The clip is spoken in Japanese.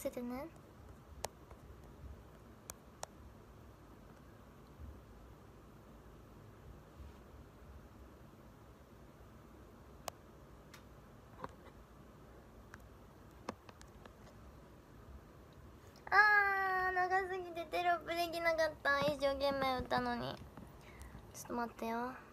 せてね。長すぎてテロップできなかった。一生懸命歌ったのに。ちょっと待ってよ。